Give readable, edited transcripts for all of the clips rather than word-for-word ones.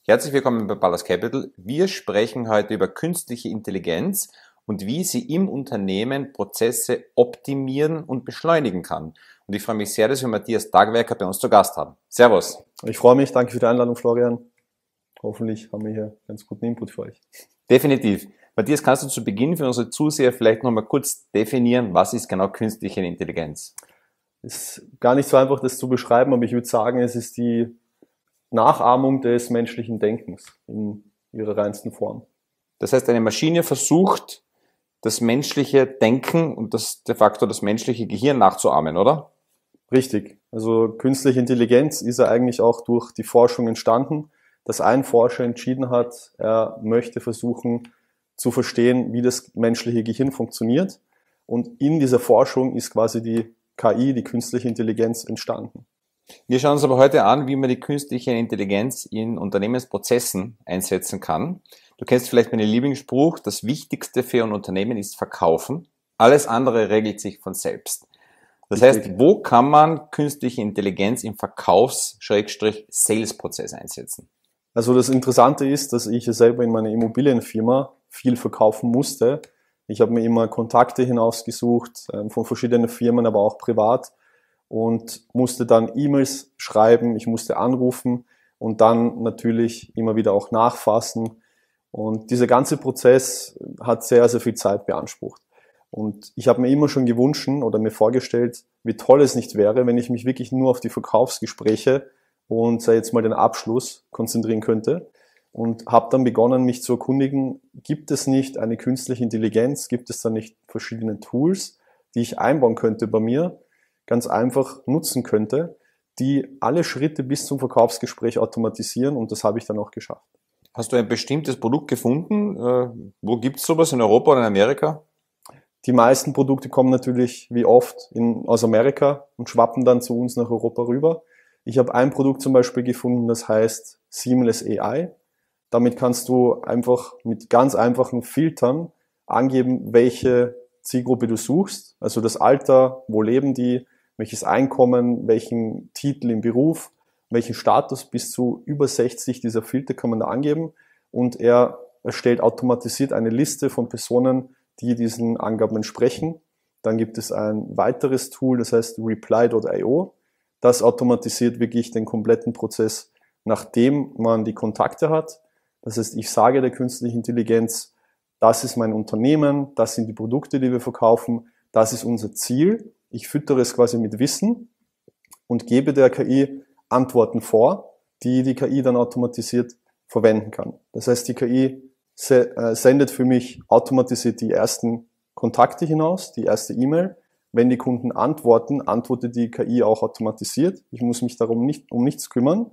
Herzlich willkommen bei Ballas Capital. Wir sprechen heute über künstliche Intelligenz und wie sie im Unternehmen Prozesse optimieren und beschleunigen kann. Und ich freue mich sehr, dass wir Matthias Dagwerker bei uns zu Gast haben. Servus. Ich freue mich, danke für die Einladung, Florian. Hoffentlich haben wir hier ganz guten Input für euch. Definitiv. Matthias, kannst du zu Beginn für unsere Zuseher vielleicht nochmal kurz definieren, was ist genau künstliche Intelligenz? Es ist gar nicht so einfach, das zu beschreiben, aber ich würde sagen, es ist die Nachahmung des menschlichen Denkens in ihrer reinsten Form. Das heißt, eine Maschine versucht, das menschliche Denken und de facto das menschliche Gehirn nachzuahmen, oder? Richtig. Also künstliche Intelligenz ist ja eigentlich auch durch die Forschung entstanden, dass ein Forscher entschieden hat, er möchte versuchen zu verstehen, wie das menschliche Gehirn funktioniert. Und in dieser Forschung ist quasi die KI, die künstliche Intelligenz, entstanden. Wir schauen uns aber heute an, wie man die künstliche Intelligenz in Unternehmensprozessen einsetzen kann. Du kennst vielleicht meinen Lieblingsspruch, das Wichtigste für ein Unternehmen ist Verkaufen. Alles andere regelt sich von selbst. Das heißt, wo kann man künstliche Intelligenz im Verkaufs-Sales-Prozess einsetzen? Also das Interessante ist, dass ich selber in meiner Immobilienfirma viel verkaufen musste. Ich habe mir immer Kontakte hinausgesucht von verschiedenen Firmen, aber auch privat, und musste dann E-Mails schreiben, ich musste anrufen und dann natürlich immer wieder auch nachfassen. Und dieser ganze Prozess hat sehr, sehr viel Zeit beansprucht. Und ich habe mir immer schon gewünscht oder mir vorgestellt, wie toll es nicht wäre, wenn ich mich wirklich nur auf die Verkaufsgespräche und sei jetzt mal den Abschluss konzentrieren könnte. Und habe dann begonnen, mich zu erkundigen, gibt es nicht eine künstliche Intelligenz, gibt es da nicht verschiedene Tools, die ich einbauen könnte bei mir, ganz einfach nutzen könnte, die alle Schritte bis zum Verkaufsgespräch automatisieren, und das habe ich dann auch geschafft. Hast du ein bestimmtes Produkt gefunden? Wo gibt es sowas, in Europa oder in Amerika? Die meisten Produkte kommen natürlich wie oft aus Amerika und schwappen dann zu uns nach Europa rüber. Ich habe ein Produkt zum Beispiel gefunden, das heißt Seamless AI. Damit kannst du einfach mit ganz einfachen Filtern angeben, welche Zielgruppe du suchst, also das Alter, wo leben die, welches Einkommen, welchen Titel im Beruf, welchen Status, bis zu über 60 dieser Filter kann man da angeben, und er erstellt automatisiert eine Liste von Personen, die diesen Angaben entsprechen. Dann gibt es ein weiteres Tool, das heißt Reply.io. Das automatisiert wirklich den kompletten Prozess, nachdem man die Kontakte hat. Das heißt, ich sage der künstlichen Intelligenz, das ist mein Unternehmen, das sind die Produkte, die wir verkaufen, das ist unser Ziel. Ich füttere es quasi mit Wissen und gebe der KI Antworten vor, die die KI dann automatisiert verwenden kann. Das heißt, die KI sendet für mich automatisiert die ersten Kontakte hinaus, die erste E-Mail. Wenn die Kunden antworten, antwortet die KI auch automatisiert. Ich muss mich darum um nichts kümmern.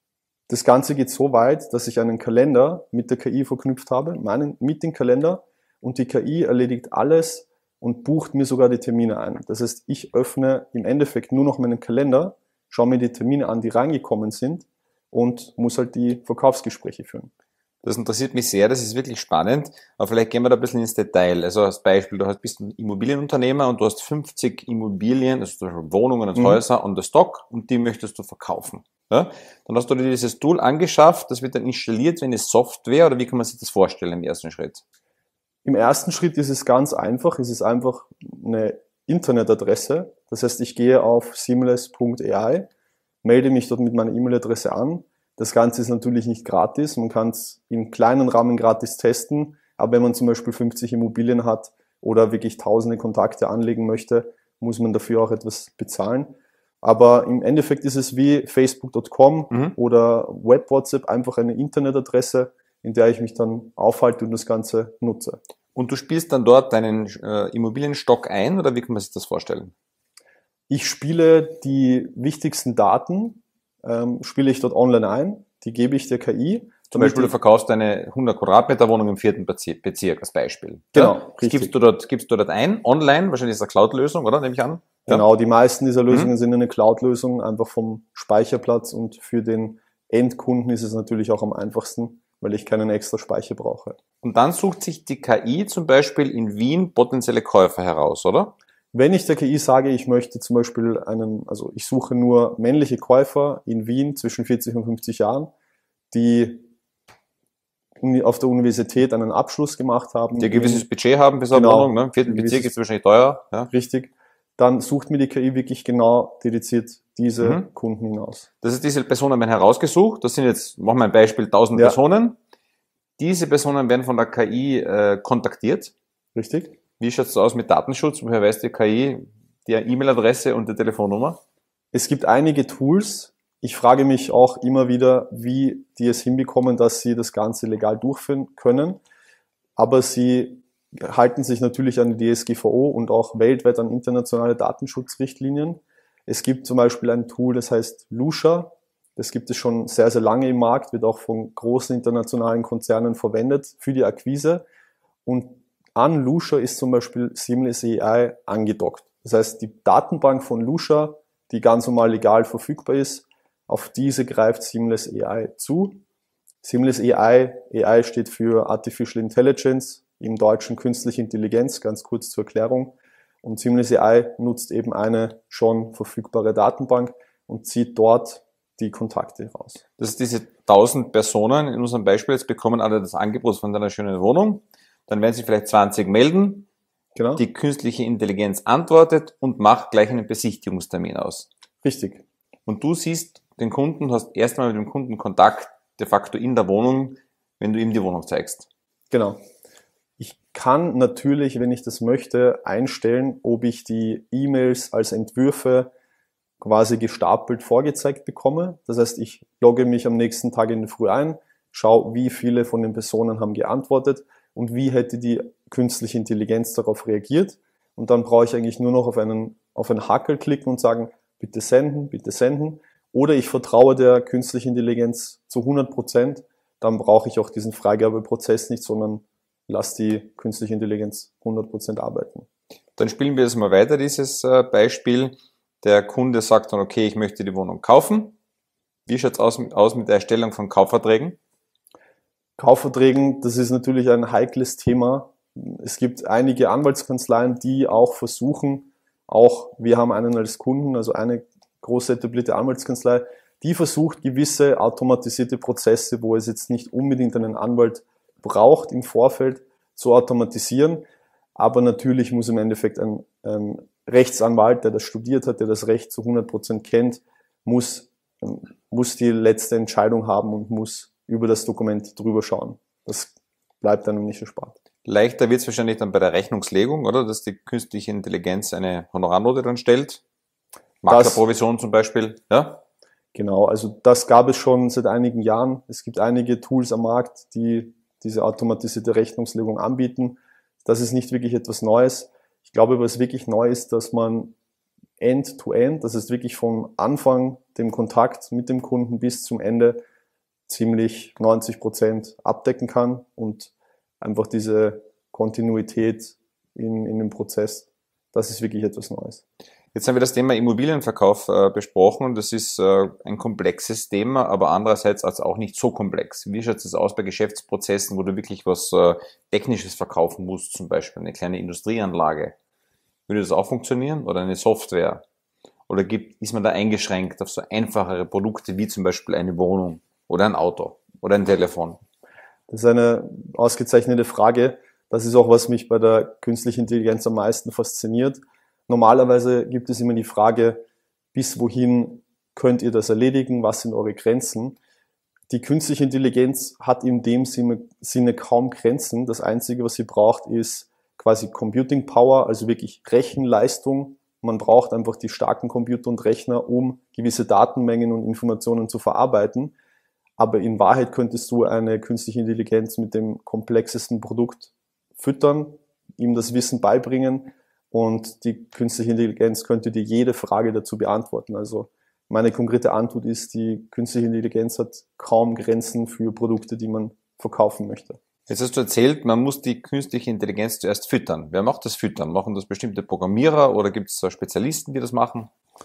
Das Ganze geht so weit, dass ich einen Kalender mit der KI verknüpft habe, meinen Meeting-Kalender, und die KI erledigt alles und bucht mir sogar die Termine ein. Das heißt, ich öffne im Endeffekt nur noch meinen Kalender, schaue mir die Termine an, die reingekommen sind, und muss halt die Verkaufsgespräche führen. Das interessiert mich sehr, das ist wirklich spannend, aber vielleicht gehen wir da ein bisschen ins Detail. Also als Beispiel, bist ein Immobilienunternehmer und du hast 50 Immobilien, also zum Beispiel Wohnungen und Häuser on the stock, und die möchtest du verkaufen. Ja? Dann hast du dir dieses Tool angeschafft, das wird dann installiert wie eine Software, oder wie kann man sich das vorstellen im ersten Schritt? Im ersten Schritt ist es ganz einfach, es ist einfach eine Internetadresse. Das heißt, ich gehe auf seamless.ai, melde mich dort mit meiner E-Mail-Adresse an. Das Ganze ist natürlich nicht gratis, man kann es in kleinen Rahmen gratis testen, aber wenn man zum Beispiel 50 Immobilien hat oder wirklich tausende Kontakte anlegen möchte, muss man dafür auch etwas bezahlen. Aber im Endeffekt ist es wie facebook.com oder Web-WhatsApp, einfach eine Internetadresse, in der ich mich dann aufhalte und das Ganze nutze. Und du spielst dann dort deinen Immobilienstock ein, oder wie kann man sich das vorstellen? Ich spiele die wichtigsten Daten, spiele ich dort online ein, die gebe ich der KI. Zum Beispiel, du verkaufst eine 100 Quadratmeter Wohnung im 4. Bezirk als Beispiel. Genau, ja? Gibst du dort ein, online, wahrscheinlich ist das eine Cloud-Lösung, oder? Nehme ich an. Ja? Genau, die meisten dieser Lösungen sind eine Cloud-Lösung, einfach vom Speicherplatz, und für den Endkunden ist es natürlich auch am einfachsten, weil ich keinen extra Speicher brauche. Und dann sucht sich die KI zum Beispiel in Wien potenzielle Käufer heraus, oder? Wenn ich der KI sage, ich möchte zum Beispiel ich suche nur männliche Käufer in Wien zwischen 40 und 50 Jahren, die auf der Universität einen Abschluss gemacht haben. Die ein gewisses Budget haben für so eine Wohnung, ne? Im vierten Bezirk ist es wahrscheinlich teuer. Ja? Richtig. Dann sucht mir die KI wirklich genau dediziert diese Kunden hinaus. Das ist, diese Personen werden herausgesucht. Das sind jetzt, machen wir ein Beispiel, 1000 Personen. Diese Personen werden von der KI kontaktiert. Richtig. Wie schaut es aus mit Datenschutz? Woher weiß die KI die E-Mail-Adresse und die Telefonnummer? Es gibt einige Tools. Ich frage mich auch immer wieder, wie die es hinbekommen, dass sie das Ganze legal durchführen können. Aber sie halten sich natürlich an die DSGVO und auch weltweit an internationale Datenschutzrichtlinien. Es gibt zum Beispiel ein Tool, das heißt Lusha. Das gibt es schon sehr, sehr lange im Markt, wird auch von großen internationalen Konzernen verwendet für die Akquise. Und an Lusha ist zum Beispiel Seamless AI angedockt. Das heißt, die Datenbank von Lusha, die ganz normal legal verfügbar ist, auf diese greift Seamless AI zu. Seamless AI steht für Artificial Intelligence, im Deutschen künstliche Intelligenz, ganz kurz zur Erklärung. Und Seamless AI nutzt eben eine schon verfügbare Datenbank und zieht dort die Kontakte raus. Das ist diese 1000 Personen in unserem Beispiel, jetzt bekommen alle das Angebot von deiner schönen Wohnung. Dann werden sich vielleicht 20 melden. Genau. Die künstliche Intelligenz antwortet und macht gleich einen Besichtigungstermin aus. Richtig. Und du siehst den Kunden, hast erstmal mit dem Kunden Kontakt de facto in der Wohnung, wenn du ihm die Wohnung zeigst. Genau. Ich kann natürlich, wenn ich das möchte, einstellen, ob ich die E-Mails als Entwürfe quasi gestapelt vorgezeigt bekomme. Das heißt, ich logge mich am nächsten Tag in der Früh ein, schaue, wie viele von den Personen haben geantwortet und wie hätte die künstliche Intelligenz darauf reagiert. Und dann brauche ich eigentlich nur noch auf einen Hakel klicken und sagen, bitte senden, bitte senden. Oder ich vertraue der künstlichen Intelligenz zu 100%, dann brauche ich auch diesen Freigabeprozess nicht, sondern lasse die künstliche Intelligenz 100% arbeiten. Dann spielen wir das mal weiter, dieses Beispiel. Der Kunde sagt dann, okay, ich möchte die Wohnung kaufen. Wie schaut es aus mit der Erstellung von Kaufverträgen? Kaufverträgen, das ist natürlich ein heikles Thema. Es gibt einige Anwaltskanzleien, die auch versuchen, wir haben einen als Kunden, also eine große etablierte Anwaltskanzlei, die versucht, gewisse automatisierte Prozesse, wo es jetzt nicht unbedingt einen Anwalt braucht im Vorfeld, zu automatisieren. Aber natürlich muss im Endeffekt ein Rechtsanwalt, der das studiert hat, der das Recht zu 100% kennt, muss die letzte Entscheidung haben und muss über das Dokument drüber schauen. Das bleibt einem nicht erspart. Leichter wird es wahrscheinlich dann bei der Rechnungslegung, oder? Dass die künstliche Intelligenz eine Honorarnote dann stellt. Maklerprovision zum Beispiel, ja? Genau, also das gab es schon seit einigen Jahren. Es gibt einige Tools am Markt, die diese automatisierte Rechnungslegung anbieten. Das ist nicht wirklich etwas Neues. Ich glaube, was wirklich neu ist, dass man End-to-End, das ist wirklich vom Anfang, dem Kontakt mit dem Kunden bis zum Ende ziemlich 90% abdecken kann und einfach diese Kontinuität in dem Prozess, das ist wirklich etwas Neues. Jetzt haben wir das Thema Immobilienverkauf besprochen und das ist ein komplexes Thema, aber andererseits also auch nicht so komplex. Wie schaut es aus bei Geschäftsprozessen, wo du wirklich was Technisches verkaufen musst, zum Beispiel eine kleine Industrieanlage? Würde das auch funktionieren oder eine Software? Oder ist man da eingeschränkt auf so einfachere Produkte wie zum Beispiel eine Wohnung oder ein Auto oder ein Telefon? Das ist eine ausgezeichnete Frage. Das ist auch, was mich bei der künstlichen Intelligenz am meisten fasziniert. Normalerweise gibt es immer die Frage, bis wohin könnt ihr das erledigen? Was sind eure Grenzen? Die künstliche Intelligenz hat in dem Sinne kaum Grenzen. Das Einzige, was sie braucht, ist quasi Computing Power, also wirklich Rechenleistung. Man braucht einfach die starken Computer und Rechner, um gewisse Datenmengen und Informationen zu verarbeiten. Aber in Wahrheit könntest du eine künstliche Intelligenz mit dem komplexesten Produkt füttern, ihm das Wissen beibringen und die künstliche Intelligenz könnte dir jede Frage dazu beantworten. Also meine konkrete Antwort ist, die künstliche Intelligenz hat kaum Grenzen für Produkte, die man verkaufen möchte. Jetzt hast du erzählt, man muss die künstliche Intelligenz zuerst füttern. Wer macht das Füttern? Machen das bestimmte Programmierer oder gibt es Spezialisten, die das machen?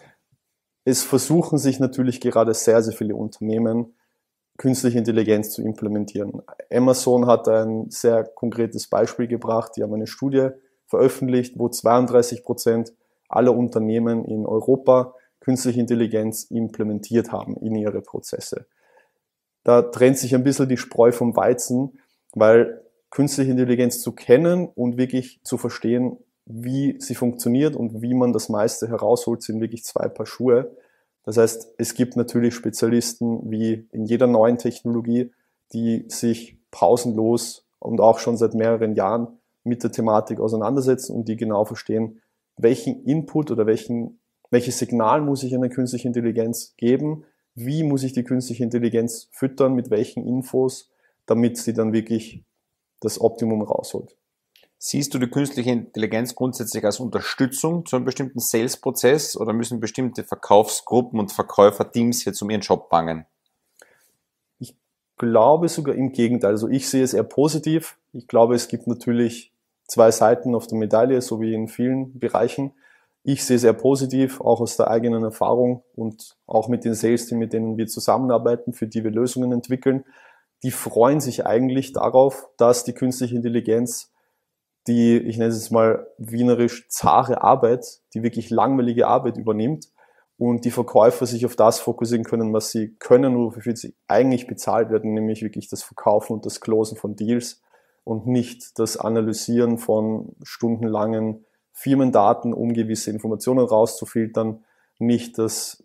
Es versuchen sich natürlich gerade sehr, sehr viele Unternehmen, künstliche Intelligenz zu implementieren. Amazon hat ein sehr konkretes Beispiel gebracht. Die haben eine Studie veröffentlicht, wo 32% aller Unternehmen in Europa künstliche Intelligenz implementiert haben in ihre Prozesse. Da trennt sich ein bisschen die Spreu vom Weizen. weil künstliche Intelligenz zu kennen und wirklich zu verstehen, wie sie funktioniert und wie man das meiste herausholt, sind wirklich zwei Paar Schuhe. Das heißt, es gibt natürlich Spezialisten wie in jeder neuen Technologie, die sich pausenlos und auch schon seit mehreren Jahren mit der Thematik auseinandersetzen und die genau verstehen, welchen Input oder welches Signal muss ich einer künstlichen Intelligenz geben, wie muss ich die künstliche Intelligenz füttern, mit welchen Infos, damit sie dann wirklich das Optimum rausholt. Siehst du die künstliche Intelligenz grundsätzlich als Unterstützung zu einem bestimmten Sales-Prozess oder müssen bestimmte Verkaufsgruppen und Verkäuferteams jetzt um ihren Job bangen? Ich glaube sogar im Gegenteil. Also ich sehe es eher positiv. Ich glaube, es gibt natürlich zwei Seiten auf der Medaille, so wie in vielen Bereichen. Ich sehe es eher positiv, auch aus der eigenen Erfahrung und auch mit den Sales-Teams, mit denen wir zusammenarbeiten, für die wir Lösungen entwickeln. Die freuen sich eigentlich darauf, dass die künstliche Intelligenz die, ich nenne es jetzt mal wienerisch, zahre Arbeit, die wirklich langweilige Arbeit übernimmt und die Verkäufer sich auf das fokussieren können, was sie können und wofür sie eigentlich bezahlt werden, nämlich wirklich das Verkaufen und das Closen von Deals und nicht das Analysieren von stundenlangen Firmendaten, um gewisse Informationen rauszufiltern, nicht das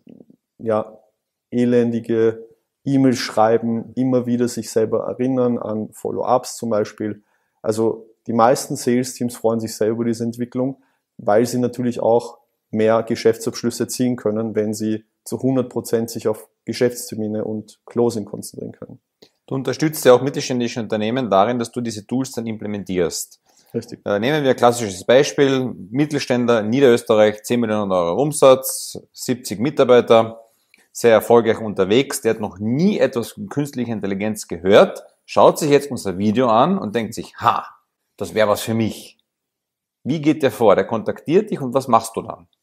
elendige E-Mail schreiben, immer wieder sich selber erinnern an Follow-ups zum Beispiel. Also die meisten Sales-Teams freuen sich sehr über diese Entwicklung, weil sie natürlich auch mehr Geschäftsabschlüsse ziehen können, wenn sie zu 100% sich auf Geschäftstermine und Closing konzentrieren können. Du unterstützt ja auch mittelständische Unternehmen darin, dass du diese Tools dann implementierst. Richtig. Nehmen wir ein klassisches Beispiel. Mittelständler, Niederösterreich, 10 Millionen Euro Umsatz, 70 Mitarbeiter, sehr erfolgreich unterwegs. Der hat noch nie etwas von künstlicher Intelligenz gehört, schaut sich jetzt unser Video an und denkt sich, das wäre was für mich. Wie geht der vor? Der kontaktiert dich und was machst du dann?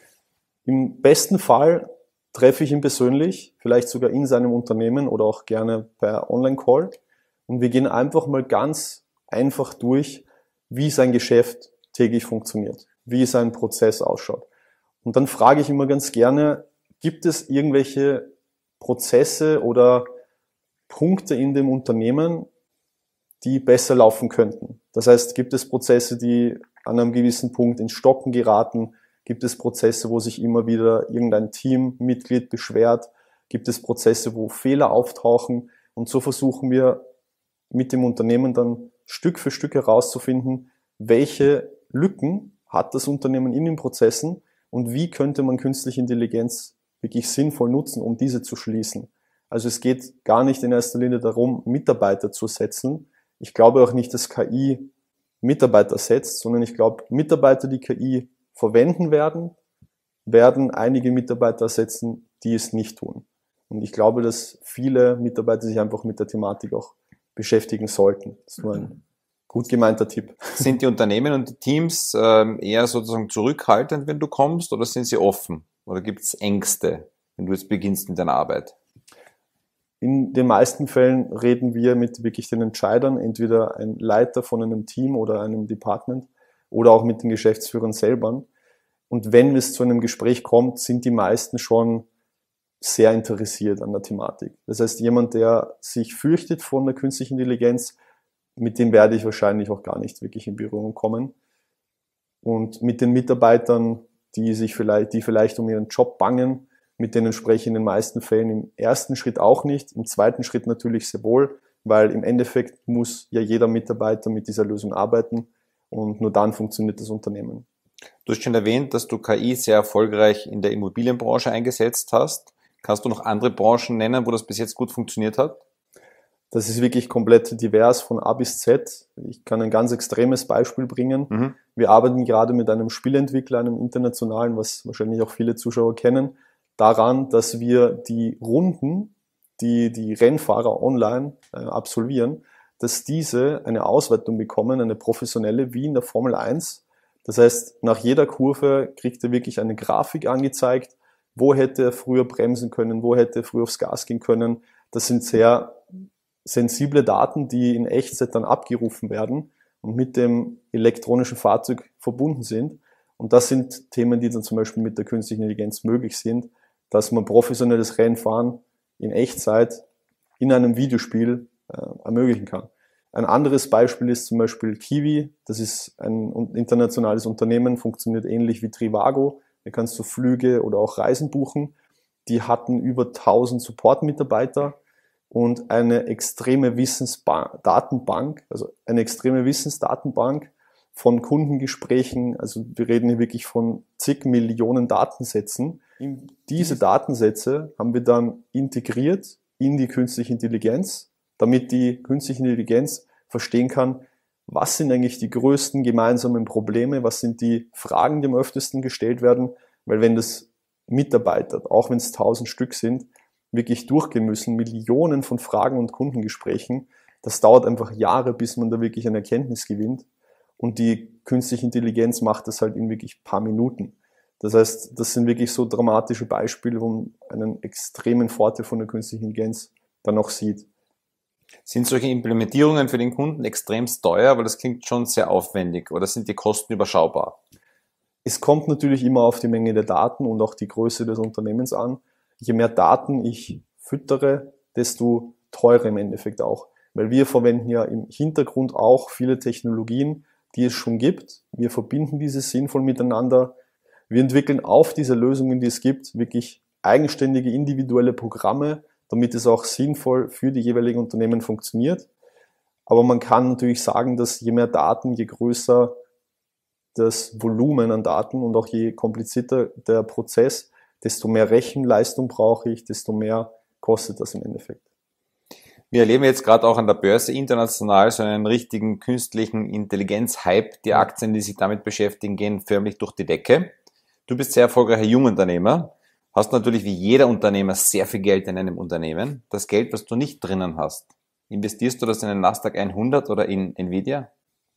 Im besten Fall treffe ich ihn persönlich, vielleicht sogar in seinem Unternehmen oder auch gerne per Online-Call. Und wir gehen einfach mal ganz einfach durch, wie sein Geschäft täglich funktioniert, wie sein Prozess ausschaut. Und dann frage ich immer ganz gerne, gibt es irgendwelche Prozesse oder Punkte in dem Unternehmen, die besser laufen könnten? Das heißt, gibt es Prozesse, die an einem gewissen Punkt ins Stocken geraten? Gibt es Prozesse, wo sich immer wieder irgendein Teammitglied beschwert? Gibt es Prozesse, wo Fehler auftauchen? Und so versuchen wir mit dem Unternehmen dann Stück für Stück herauszufinden, welche Lücken hat das Unternehmen in den Prozessen und wie könnte man künstliche Intelligenz wirklich sinnvoll nutzen, um diese zu schließen. Also es geht gar nicht in erster Linie darum, Mitarbeiter zu ersetzen. Ich glaube auch nicht, dass KI Mitarbeiter ersetzt, sondern ich glaube, Mitarbeiter, die KI verwenden werden einige Mitarbeiter ersetzen, die es nicht tun. Und ich glaube, dass viele Mitarbeiter sich einfach mit der Thematik auch beschäftigen sollten. Das ist nur ein gut gemeinter Tipp. Sind die Unternehmen und die Teams eher sozusagen zurückhaltend, wenn du kommst, oder sind sie offen? Oder gibt es Ängste, wenn du jetzt beginnst mit deiner Arbeit? In den meisten Fällen reden wir mit wirklich den Entscheidern, entweder ein Leiter von einem Team oder einem Department oder auch mit den Geschäftsführern selber. Und wenn es zu einem Gespräch kommt, sind die meisten schon sehr interessiert an der Thematik. Das heißt, jemand, der sich fürchtet von der künstlichen Intelligenz, mit dem werde ich wahrscheinlich auch gar nicht wirklich in Berührung kommen. Und mit den Mitarbeitern, die vielleicht um ihren Job bangen, mit denen spreche ich in den meisten Fällen im ersten Schritt auch nicht, im zweiten Schritt natürlich sehr wohl, weil im Endeffekt muss ja jeder Mitarbeiter mit dieser Lösung arbeiten und nur dann funktioniert das Unternehmen. Du hast schon erwähnt, dass du KI sehr erfolgreich in der Immobilienbranche eingesetzt hast. Kannst du noch andere Branchen nennen, wo das bis jetzt gut funktioniert hat? Das ist wirklich komplett divers von A bis Z. Ich kann ein ganz extremes Beispiel bringen. Wir arbeiten gerade mit einem Spieleentwickler, einem internationalen, was wahrscheinlich auch viele Zuschauer kennen, daran, dass wir die Runden, die Rennfahrer online absolvieren, dass diese eine Auswertung bekommen, eine professionelle, wie in der Formel 1. Das heißt, nach jeder Kurve kriegt er wirklich eine Grafik angezeigt, wo hätte er früher bremsen können, wo hätte er früher aufs Gas gehen können. Das sind sehr sensible Daten, die in Echtzeit dann abgerufen werden und mit dem elektronischen Fahrzeug verbunden sind. Und das sind Themen, die dann zum Beispiel mit der künstlichen Intelligenz möglich sind, dass man professionelles Rennfahren in Echtzeit in einem Videospiel ermöglichen kann. Ein anderes Beispiel ist zum Beispiel Kiwi. Das ist ein internationales Unternehmen, funktioniert ähnlich wie Trivago. Da kannst du Flüge oder auch Reisen buchen. Die hatten über 1000 Support-Mitarbeiter und eine extreme Wissensdatenbank, also eine extreme Wissensdatenbank von Kundengesprächen. Also wir reden hier wirklich von zig Millionen Datensätzen. Diese Datensätze haben wir dann integriert in die künstliche Intelligenz, damit die künstliche Intelligenz verstehen kann, was sind eigentlich die größten gemeinsamen Probleme, was sind die Fragen, die am öftesten gestellt werden, weil wenn das Mitarbeiter, auch wenn es 1000 Stück sind, wirklich durchgehen müssen, Millionen von Fragen und Kundengesprächen, das dauert einfach Jahre, bis man da wirklich eine Erkenntnis gewinnt und die künstliche Intelligenz macht das halt in wirklich paar Minuten. Das heißt, das sind wirklich so dramatische Beispiele, wo man einen extremen Vorteil von der künstlichen Intelligenz dann auch sieht. Sind solche Implementierungen für den Kunden extremst teuer, weil das klingt schon sehr aufwendig, oder sind die Kosten überschaubar? Es kommt natürlich immer auf die Menge der Daten und auch die Größe des Unternehmens an. Je mehr Daten ich füttere, desto teurer im Endeffekt auch. Weil wir verwenden ja im Hintergrund auch viele Technologien, die es schon gibt. Wir verbinden diese sinnvoll miteinander. Wir entwickeln auf diese Lösungen, die es gibt, wirklich eigenständige individuelle Programme, damit es auch sinnvoll für die jeweiligen Unternehmen funktioniert. Aber man kann natürlich sagen, dass je mehr Daten, je größer das Volumen an Daten und auch je komplizierter der Prozess, desto mehr Rechenleistung brauche ich, desto mehr kostet das im Endeffekt. Wir erleben jetzt gerade auch an der Börse international so einen richtigen künstlichen Intelligenz-Hype. Die Aktien, die sich damit beschäftigen, gehen förmlich durch die Decke. Du bist sehr erfolgreicher Jungunternehmer, hast natürlich wie jeder Unternehmer sehr viel Geld in einem Unternehmen. Das Geld, was du nicht drinnen hast, investierst du das in den Nasdaq 100 oder in Nvidia?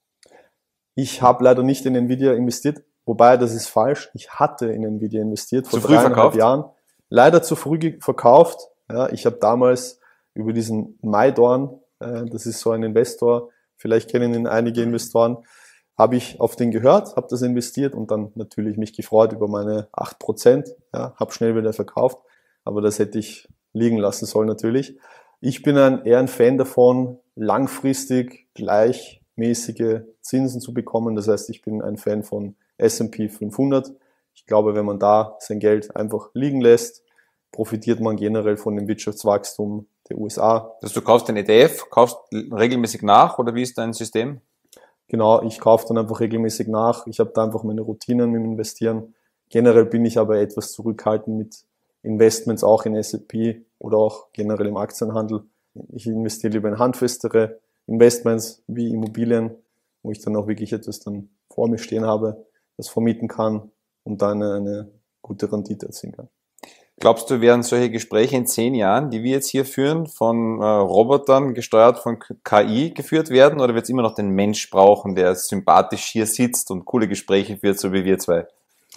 Ich habe leider nicht in Nvidia investiert, wobei das ist falsch. Ich hatte in Nvidia investiert vor 3,5 Jahren. Leider zu früh verkauft. Ja, ich habe damals über diesen Maidorn, das ist so ein Investor, vielleicht kennen ihn einige Investoren, habe ich auf den gehört, habe das investiert und dann natürlich mich gefreut über meine 8%. Ja, habe schnell wieder verkauft, aber das hätte ich liegen lassen sollen natürlich. Ich bin eher ein Fan davon, langfristig gleichmäßige Zinsen zu bekommen. Das heißt, ich bin ein Fan von S&P 500. Ich glaube, wenn man da sein Geld einfach liegen lässt, profitiert man generell von dem Wirtschaftswachstum der USA. Also du kaufst den ETF, kaufst regelmäßig nach oder wie ist dein System? Genau, ich kaufe dann einfach regelmäßig nach. Ich habe da einfach meine Routinen mit dem Investieren. Generell bin ich aber etwas zurückhaltend mit Investments, auch in S&P oder auch generell im Aktienhandel. Ich investiere lieber in handfestere Investments wie Immobilien, wo ich dann auch wirklich etwas dann vor mir stehen habe, das vermieten kann und dann eine gute Rendite erzielen kann. Glaubst du, werden solche Gespräche in 10 Jahren, die wir jetzt hier führen, von Robotern gesteuert von KI geführt werden, oder wird es immer noch den Mensch brauchen, der sympathisch hier sitzt und coole Gespräche führt, so wie wir zwei?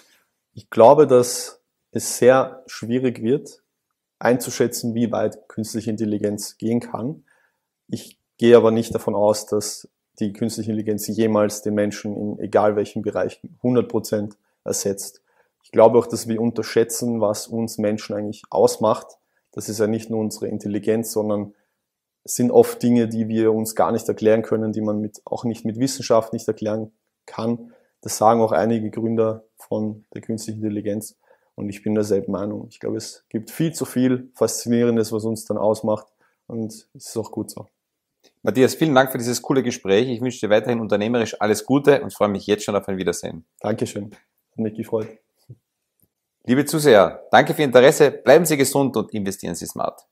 Ich glaube, dass es sehr schwierig wird, einzuschätzen, wie weit künstliche Intelligenz gehen kann. Ich gehe aber nicht davon aus, dass die künstliche Intelligenz jemals den Menschen in egal welchen Bereichen 100% ersetzt. Ich glaube auch, dass wir unterschätzen, was uns Menschen eigentlich ausmacht. Das ist ja nicht nur unsere Intelligenz, sondern es sind oft Dinge, die wir uns gar nicht erklären können, die man auch nicht mit Wissenschaft nicht erklären kann. Das sagen auch einige Gründer von der künstlichen Intelligenz. Und ich bin derselben Meinung. Ich glaube, es gibt viel zu viel Faszinierendes, was uns dann ausmacht. Und es ist auch gut so. Matthias, vielen Dank für dieses coole Gespräch. Ich wünsche dir weiterhin unternehmerisch alles Gute und freue mich jetzt schon auf ein Wiedersehen. Dankeschön. Hat mich gefreut. Liebe Zuseher, danke für Ihr Interesse, bleiben Sie gesund und investieren Sie smart.